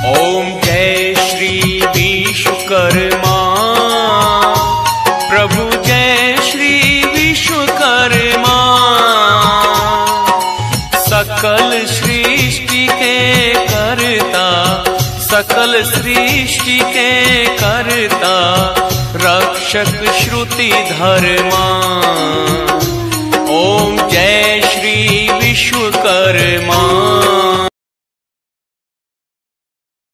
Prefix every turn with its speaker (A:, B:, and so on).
A: ओम जय श्री विश्वकर्मा प्रभु, जय श्री विश्वकर्मा। सकल सृष्टि के कर्ता, सकल सृष्टि के कर्ता, रक्षक श्रुति धर्मा।